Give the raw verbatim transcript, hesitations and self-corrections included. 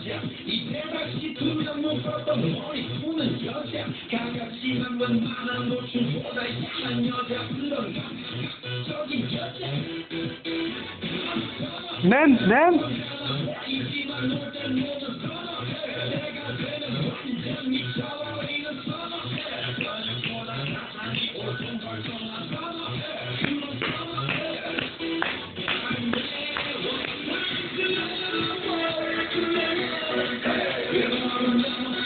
여자 이 대박씨 두명 묶었던 머리 푸는 여자 가깝지만 웬만한 노출보다 야한 여자 물론 적인 여자 맨, 맨. 이지만 놀때 모두 선어해 내가 되는 완전 미쳐버리는 선어해 너희보다 가상이 오좀 벌성한 선어해 그런 선어해 I'm